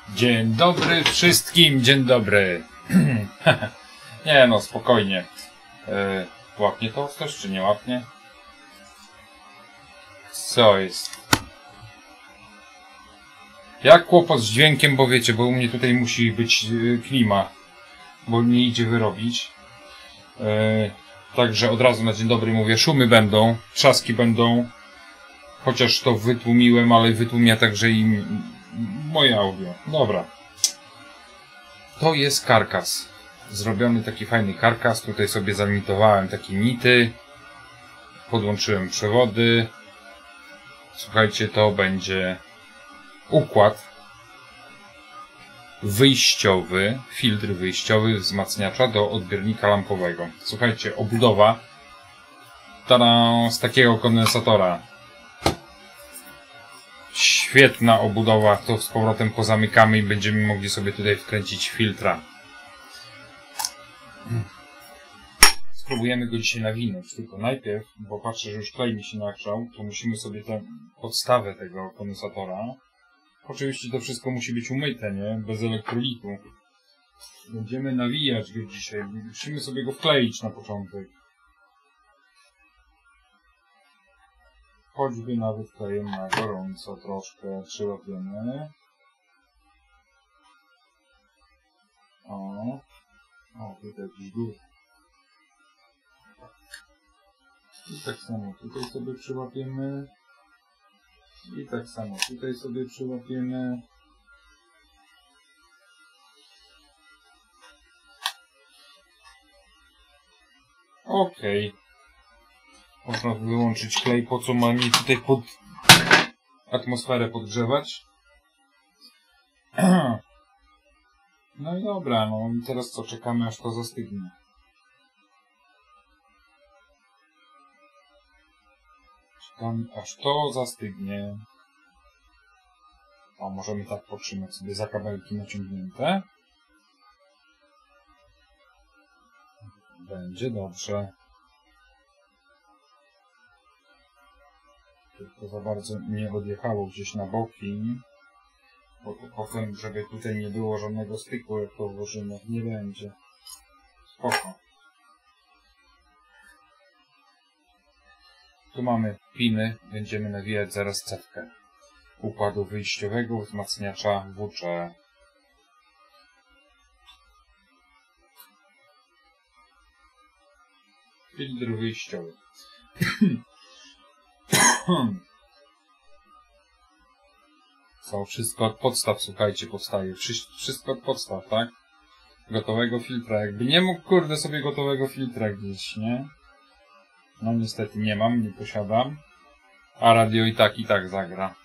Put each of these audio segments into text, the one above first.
Dzień dobry wszystkim, dzień dobry. Nie no, spokojnie. Łapnie to coś, czy nie łapnie? Co jest? Jak kłopot z dźwiękiem, bo wiecie, bo u mnie tutaj musi być klima, bo nie idzie wyrobić. Także od razu na dzień dobry mówię, szumy będą, trzaski będą. Chociaż to wytłumiłem, ale wytłumia także i moje audio. Dobra. To jest karkas. Zrobiony taki fajny karkas. Tutaj sobie zalimitowałem takie nity. Podłączyłem przewody. Słuchajcie, to będzie układ wyjściowy, filtr wyjściowy wzmacniacza do odbiornika lampowego. Słuchajcie, obudowa z takiego kondensatora. Świetna obudowa, to z powrotem pozamykamy i będziemy mogli sobie tutaj wkręcić filtra. Spróbujemy go dzisiaj nawinąć, tylko najpierw, bo patrzę, że już klej mi się nagrzał, to musimy sobie tę podstawę tego kondensatora. Oczywiście to wszystko musi być umyte, nie? Bez elektrolitu. Będziemy nawijać go dzisiaj, musimy sobie go wkleić na początek. Choćby nawet klejem na gorąco troszkę przyłapiemy. O, tutaj jakiś gór. I tak samo tutaj sobie przyłapiemy. I tak samo tutaj sobie przyłapiemy. Okej. Można wyłączyć klej, po co ma mi tutaj pod atmosferę podgrzewać. No i dobra, no i teraz co, czekamy aż to zastygnie. Czekamy aż to zastygnie. O, możemy tak potrzymać sobie za kabelki naciągnięte. Będzie dobrze. Tylko za bardzo nie odjechało gdzieś na boki, bo to potem, żeby tutaj nie było żadnego styku, jak to włożymy, nie będzie. Spoko. Tu mamy piny, będziemy nawijać zaraz cewkę układu wyjściowego wzmacniacza WC. Filtr wyjściowy. Co, wszystko od podstaw, słuchajcie, powstaje. Wszystko od podstaw, tak? Gotowego filtra. Jakby nie mógł, kurde, sobie gotowego filtra gdzieś, nie? No niestety nie mam, nie posiadam. A radio i tak zagra.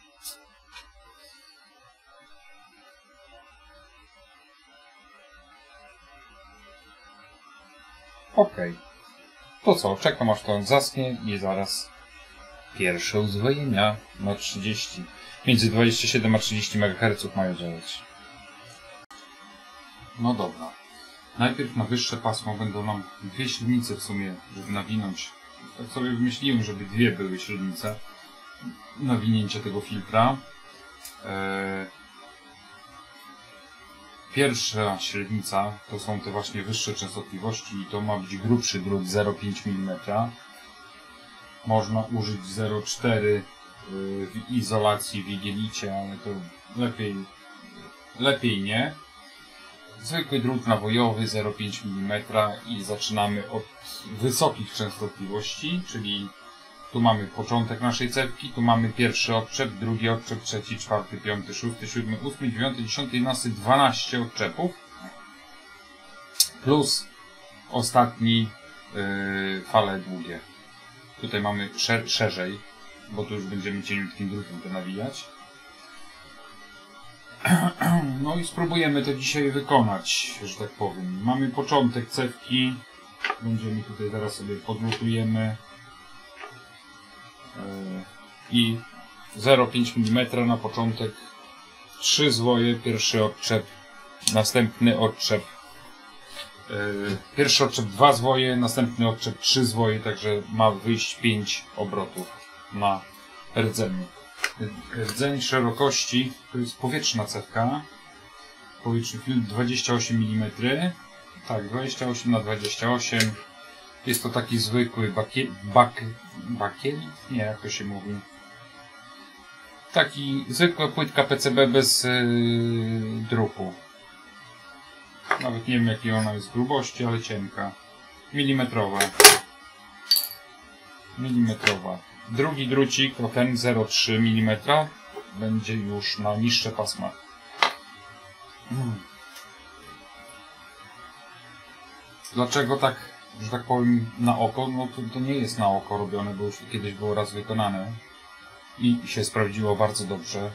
Okej. To co, czekam aż to zaschnie i zaraz pierwsze uzwojenia na 30. Między 27 a 30 MHz mają działać. No dobra. Najpierw na wyższe pasmo będą nam dwie średnice w sumie, żeby nawinąć. Tak sobie wymyśliłem, żeby dwie były średnice nawinięcia tego filtra. Pierwsza średnica to są te właśnie wyższe częstotliwości i to ma być grubszy drut 0,5 mm. Można użyć 0,4 w izolacji, w igielicie, ale to lepiej nie. Zwykły drut nawojowy 0,5 mm i zaczynamy od wysokich częstotliwości, czyli tu mamy początek naszej cewki, tu mamy pierwszy odczep, drugi odczep, trzeci, czwarty, piąty, szósty, siódmy, ósmy, dziewiąty, dziesiąty, 11, 12 odczepów. Plus ostatni fale długie. Tutaj mamy szerzej, bo tu już będziemy cieniutkim drutem to nawijać. No i spróbujemy to dzisiaj wykonać, że tak powiem. Mamy początek cewki. Będziemy tutaj zaraz sobie podlutujemy. I 0,5 mm na początek. 3 zwoje, pierwszy odczep, następny odczep. Pierwszy odczep 2 zwoje, następny odczep 3 zwoje, także ma wyjść 5 obrotów na rdzeniu. Rdzeń szerokości to jest powietrzna cewka. powietrzny filtr 28 mm. Tak, 28 na 28. Jest to taki zwykły bakielit? Nie, jak to się mówi. Taki zwykła płytka PCB bez druku. Nawet nie wiem jakiej ona jest grubości, ale cienka. Milimetrowa. Drugi drucik o ten 0,3 mm będzie już na niższe pasma. Dlaczego tak, że tak powiem, na oko? No to nie jest na oko robione, bo już kiedyś było raz wykonane i się sprawdziło bardzo dobrze.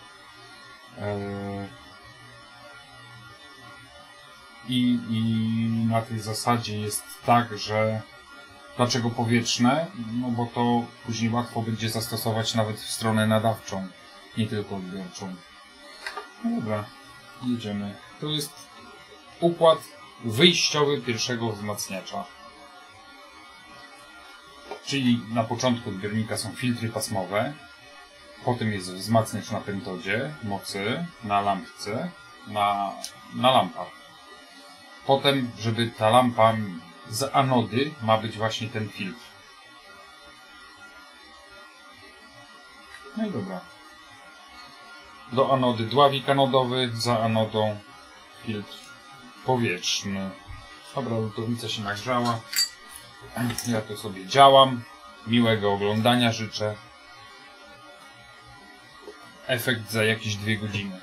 I na tej zasadzie jest tak, że dlaczego powietrzne? No bo to później łatwo będzie zastosować nawet w stronę nadawczą, nie tylko odbiorczą. No dobra, jedziemy. To jest układ wyjściowy pierwszego wzmacniacza. Czyli na początku odbiornika są filtry pasmowe, potem jest wzmacniacz na pentodzie mocy, na lampce, na lampach. Potem, żeby ta lampa z anody ma być właśnie ten filtr. No i dobra. Do anody dławik anodowy, za anodą filtr powietrzny. Dobra, lutownica się nagrzała. Ja to sobie działam. Miłego oglądania życzę. Efekt za jakieś 2 godziny.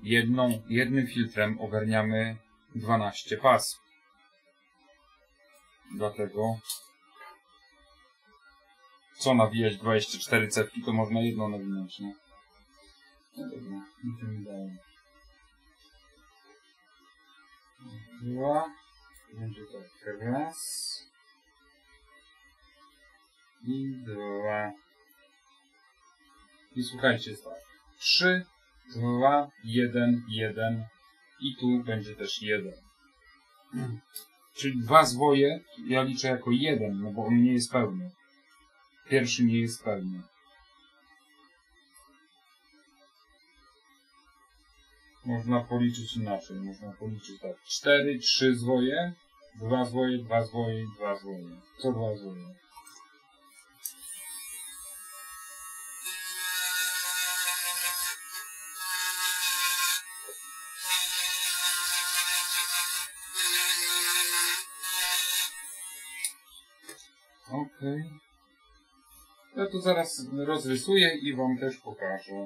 jednym filtrem ogarniamy 12 pasm. Dlatego co nawijać 24 cewki, to można jedną nawinąć, nie? No dobra, idziemy dalej. Dwa. Będzie tak raz. I dwa. I słuchajcie, jest tak. 3, 2, 1, 1. I tu będzie też 1. Czyli dwa zwoje ja liczę jako jeden, no bo on nie jest pełny. Pierwszy nie jest pełny. Można policzyć inaczej. Można policzyć tak. 4, 3 zwoje, 2 zwoje, 2 zwoje, 2 zwoje. Co 2 zwoje? Okej. Ja to zaraz rozrysuję i wam też pokażę.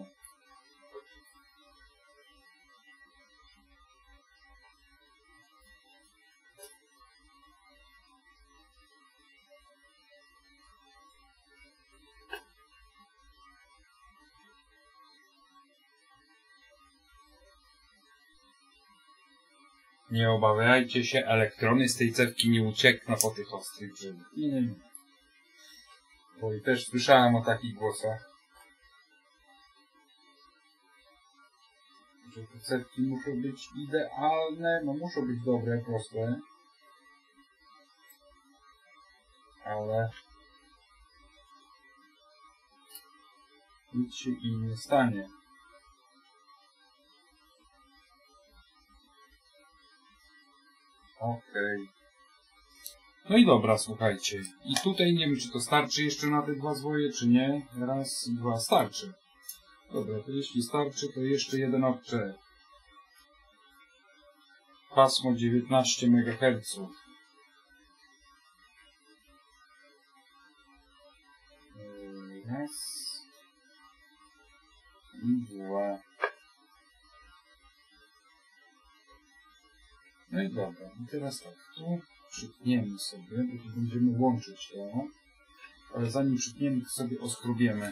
Nie obawiajcie się, elektrony z tej cewki nie uciekną po tych ostrych brzegach. Nie. Bo i też słyszałem o takich głosach. Że te cewki muszą być idealne, no muszą być dobre, proste. Ale nic się im nie stanie. Okej. No i dobra, słuchajcie. I tutaj nie wiem, czy to starczy jeszcze na te dwa zwoje, czy nie. Raz, dwa, starczy. Dobra, to jeśli starczy, to jeszcze jeden odczep. Pasmo 19 MHz. Raz. I dwa. No i dobra. I teraz tak, tu przytniemy sobie, bo tu będziemy łączyć to. Ale zanim przytniemy, to sobie oskrubiemy.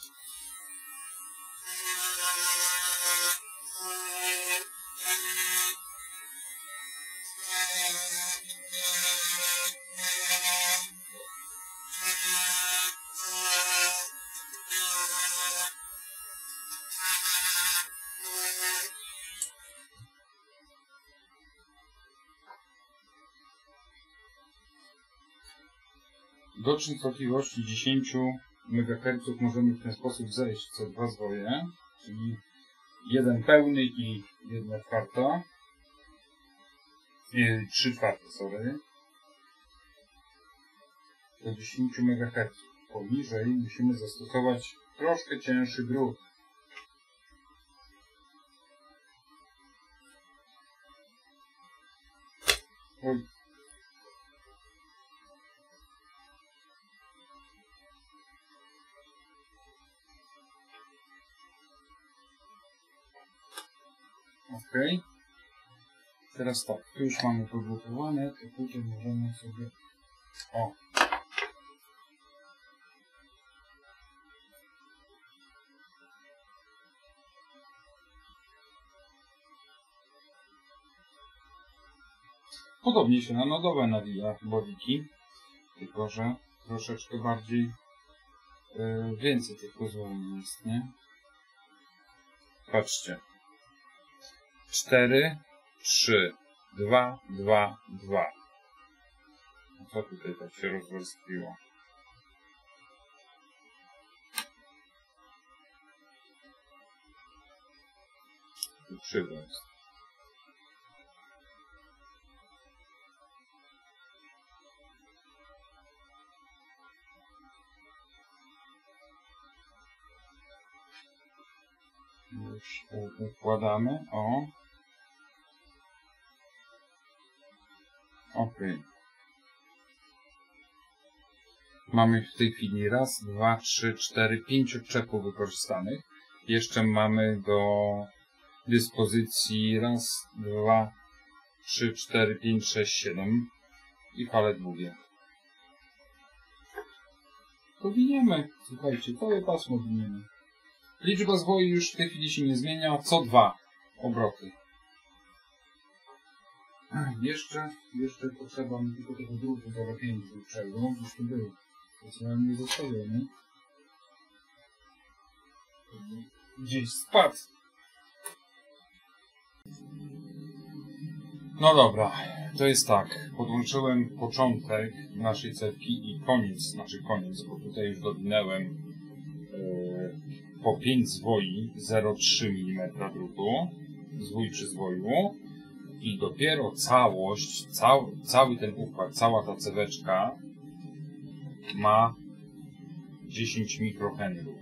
Do częstotliwości 10 MHz możemy w ten sposób zejść co dwa zwoje, czyli jeden pełny i 1/4, 3/4, sorry, do 10 MHz. Poniżej musimy zastosować troszkę cięższy drut. Oj. Ok. Teraz tak, tu już mamy podblokowane, to tutaj możemy sobie... O! Podobnie się na nodowe nawija bodiki, tylko że troszeczkę bardziej więcej tych pozwoleń jest, nie? Patrzcie. 4, 3, 2, 2, 2. A co tutaj tak się rozwarstwiło? Tu krzywo jest. Już układamy, o. Ok. Mamy w tej chwili raz, dwa, trzy, cztery, 5 odczepów wykorzystanych. Jeszcze mamy do dyspozycji raz, 2, 3, 4, 5, 6, 7 i fale długie. To winiemy, słuchajcie, całe pasmo winiemy. Liczba zwoi już w tej chwili się nie zmienia, co 2 obroty. Jeszcze potrzeba mi tylko tego drutu 0,5 dłuższego, gdzieś tu był. Specjalnie zostawiony. Gdzieś spadł. No dobra, to jest tak. Podłączyłem początek naszej cewki i koniec, koniec, bo tutaj już dowinęłem po 5 zwoi 0,3 mm drutu, zwój przy zwoju i dopiero całość, cały ten układ, cała ta ceweczka ma 10 mikrohenrów.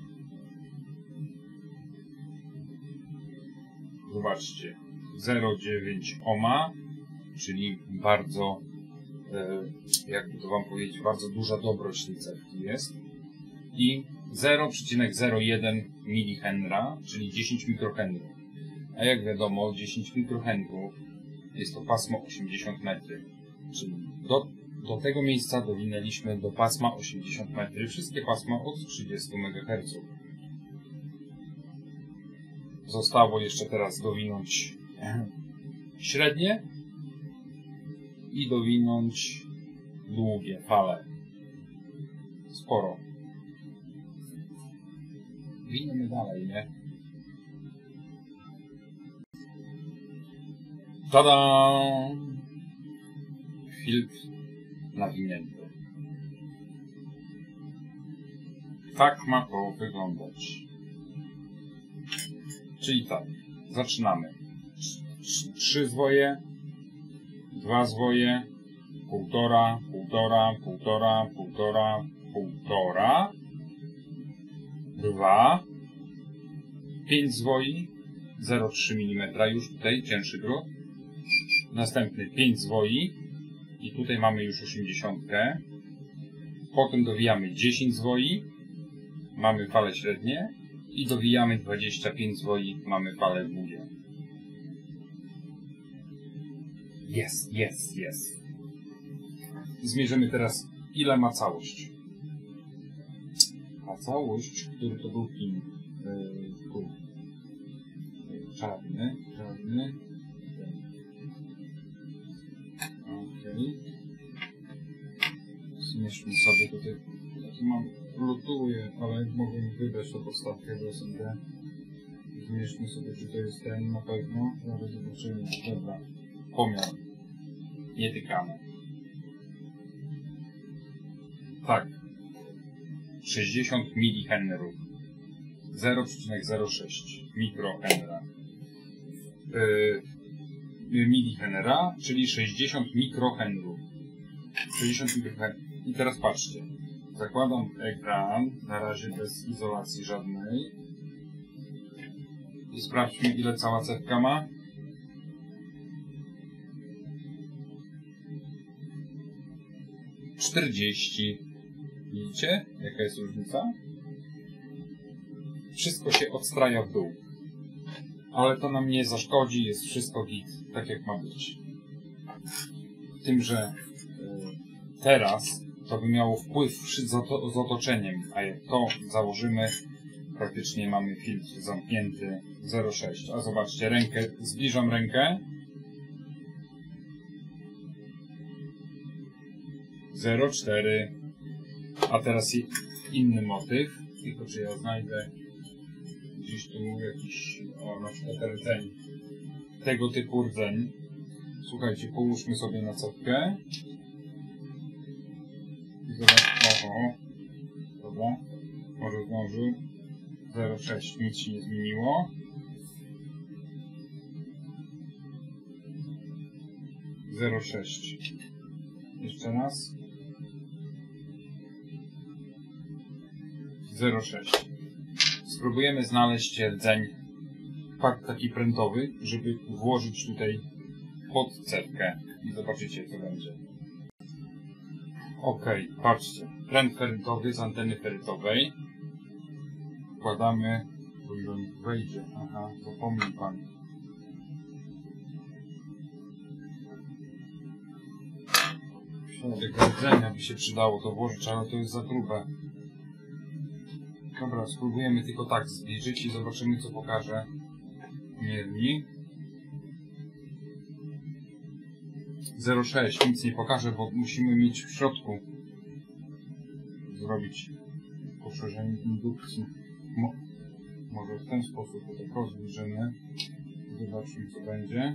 Zobaczcie, 0,9 ohma, czyli bardzo, jakby to wam powiedzieć, bardzo duża dobroć tej cewki jest. I 0,01 mH, czyli 10 mikrohenrów. A jak wiadomo, 10 mikrohenrów jest to pasmo 80 metry. Czyli do tego miejsca dowinęliśmy do pasma 80 metry. Wszystkie pasma od 30 MHz. Zostało jeszcze teraz dowinąć średnie i dowinąć długie fale. Sporo. Winiemy dalej, nie? Tada! Filtr nawinięty. Tak ma to wyglądać. Czyli tak, zaczynamy. 3 zwoje, 2 zwoje, 1,5, 1,5, 1,5, 1,5, 1,5, 2, 5 zwoi, 0,3 mm, już tutaj cięższy drut. Następny 5 zwoi i tutaj mamy już 80. Potem dowijamy 10 zwoi, mamy fale średnie i dowijamy 25 zwoi, mamy fale długie. Jest. Zmierzymy teraz, ile ma całość. A całość, który to był pin, czarny. Okej. Zmierzmy sobie tutaj, jaki mam, lutuję, ale mogę mi wybrać tą podstawkę do SMD. Zmierzmy sobie, czy to jest ten, na pewno. Zaraz zobaczymy. Dobra. Pomiar. Nie tykamy. Tak. 60 mH. 0,06 mikrohenra. Milihenra, czyli 60 mikrohenrów. 60 mikrohenrów. I teraz patrzcie. Zakładam ekran, na razie bez izolacji żadnej. I sprawdźmy, ile cała cewka ma. 40. Widzicie, jaka jest różnica? Wszystko się odstraja w dół. Ale to nam nie zaszkodzi, jest wszystko git, tak jak ma być. Tym, że teraz to by miało wpływ z otoczeniem, a jak to założymy, praktycznie mamy filtr zamknięty 0,6. A zobaczcie, rękę, zbliżam rękę. 0,4. A teraz inny motyw, tylko czy ja znajdę gdzieś tu jakiś, na przykład rdzeń, tego typu rdzeń. Słuchajcie, połóżmy sobie na cewkę. I zobacz, oho, dobra, może zdążył. 0,6, nic się nie zmieniło. 0,6. Jeszcze raz. 0,6. Spróbujemy znaleźć rdzeń taki prętowy, żeby włożyć tutaj pod cewkę i zobaczycie, co będzie. Ok, patrzcie. Pręt ferytowy z anteny ferytowej. Wkładamy, bo ile wejdzie. Aha, zapomnij pan. Środek rdzenia by się przydało to włożyć, ale to jest za grube. Dobra, spróbujemy tylko tak zbliżyć i zobaczymy, co pokaże miernik. 0,6, nic nie pokaże, bo musimy mieć w środku zrobić poszerzenie indukcji. Może w ten sposób to tak rozbliżymy. Zobaczmy, co będzie.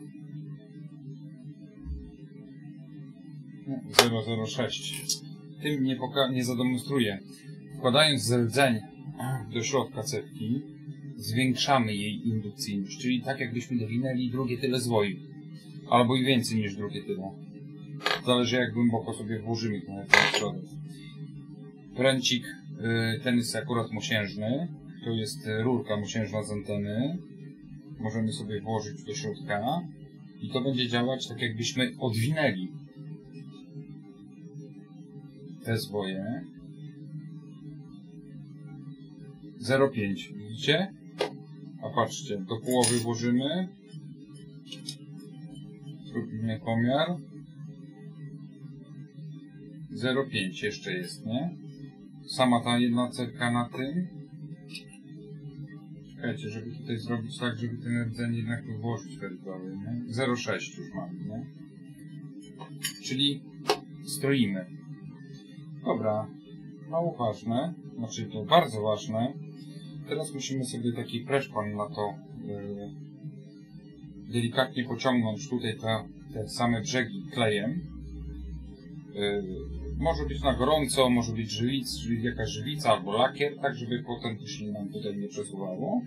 0,06. Tym nie zademonstruję. Wkładając rdzeń do środka cewki, zwiększamy jej indukcyjność, czyli tak jakbyśmy dowinęli drugie tyle zwoju. Albo i więcej niż drugie tyle. Zależy, jak głęboko sobie włożymy ten środek. Pręcik ten jest akurat mosiężny. To jest rurka mosiężna z anteny. Możemy sobie włożyć do środka i to będzie działać tak, jakbyśmy odwinęli te zwoje. 0,5. Widzicie? A patrzcie, do połowy włożymy. Zrobimy pomiar. 0,5 jeszcze jest, nie? Sama ta jedna cewka na tym. Czekajcie, żeby tutaj zrobić tak, żeby ten rdzeń jednak włożyć terytorium, nie? 0,6 już mamy, nie? Czyli stroimy. Dobra, mało ważne, znaczy to bardzo ważne. Teraz musimy sobie taki preszpan na to delikatnie pociągnąć tutaj te same brzegi klejem. Może być na gorąco, może być czyli jakaś żywica albo lakier, tak żeby potem to się nam tutaj nie przesuwało.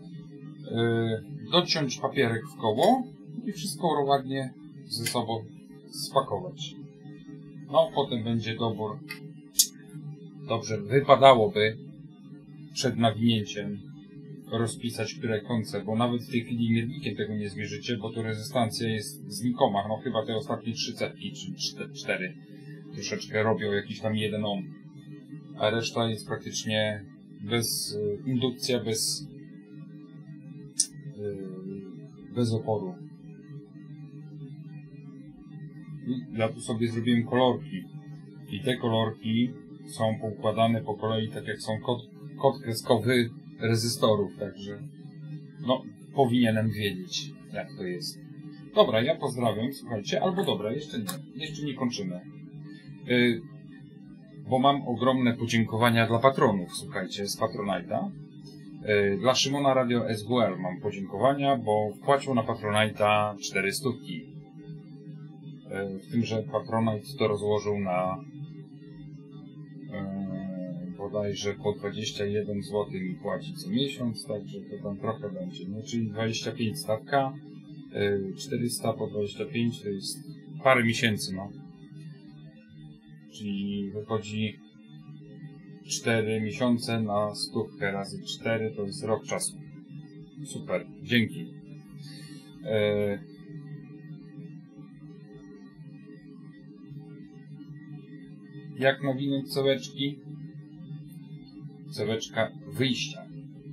Dociąć papierek w koło i wszystko ładnie ze sobą spakować. No, potem będzie dobór. Dobrze, wypadałoby przed nawinięciem rozpisać, które końce, bo nawet w tej chwili miernikiem tego nie zmierzycie, bo to rezystancja jest znikoma. No chyba te ostatnie 3 cewki, czy 4 troszeczkę robią jakiś tam 1 ohm. A reszta jest praktycznie bez indukcja, bez oporu. I ja tu sobie zrobiłem kolorki. I te kolorki są poukładane po kolei, tak jak są kod kreskowy rezystorów, także no, powinienem wiedzieć, jak to jest. Dobra, ja pozdrawiam, słuchajcie, albo dobra, jeszcze nie kończymy. Bo mam ogromne podziękowania dla patronów, słuchajcie, z Patronite'a. Dla Szymona Radio SWL mam podziękowania, bo wpłacił na Patronite'a 400. W tym, że Patronite to rozłożył na bodajże po 21 zł mi płaci co miesiąc, także to tam trochę będzie, nie? Czyli 25 stawka, 400 po 25 to jest parę miesięcy, no. Czyli wychodzi 4 miesiące na 100 razy 4 to jest rok czasu. Super, dzięki. Jak nawinąć ceweczki? Ceweczka wyjścia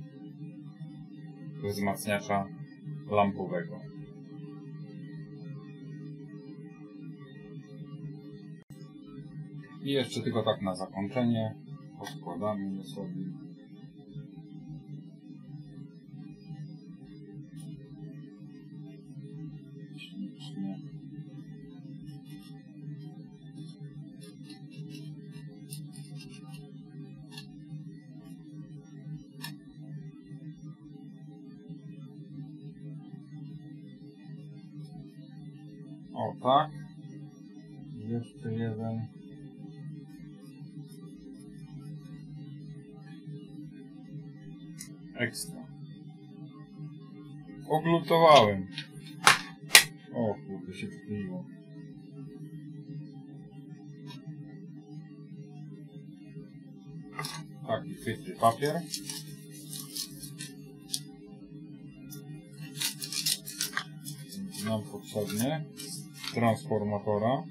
wzmacniacza lampowego. I jeszcze tylko tak na zakończenie poskładamy je sobie. Ślicznie. O tak. Jeszcze jeden. Ekstra. Oglutowałem. O kurde, się wkleiło. Taki chwytry papier. Nam potrzebny transformatora.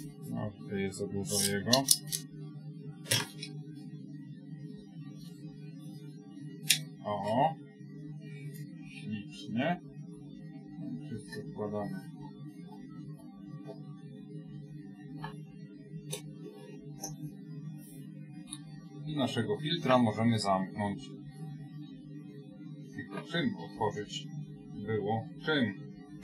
No, tutaj jest obłuda jego. O. Ślicznie. Wszystko wkładamy. I naszego filtra możemy zamknąć. Tylko czym otworzyć było? Czym?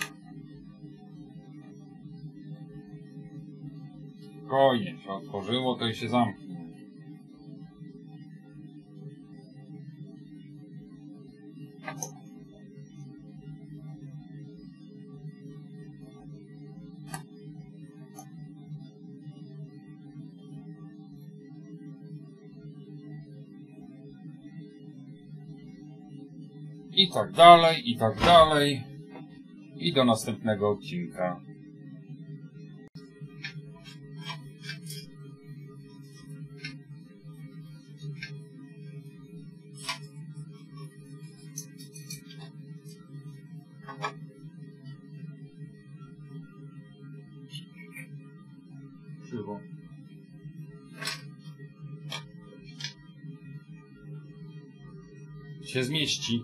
Spokojnie się otworzyło, to i się zamknie. I tak dalej, i tak dalej. I do następnego odcinka. Krzywo. Się zmieści.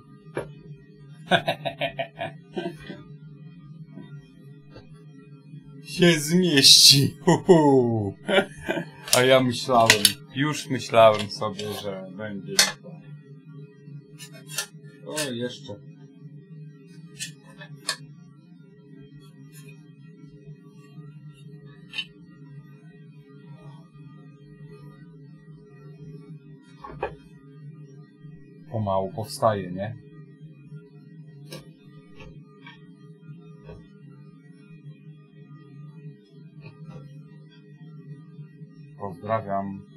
Się zmieści. A ja myślałem, już myślałem sobie, że będzie to. O, jeszcze. Pomału powstaje, nie? Pozdrawiam.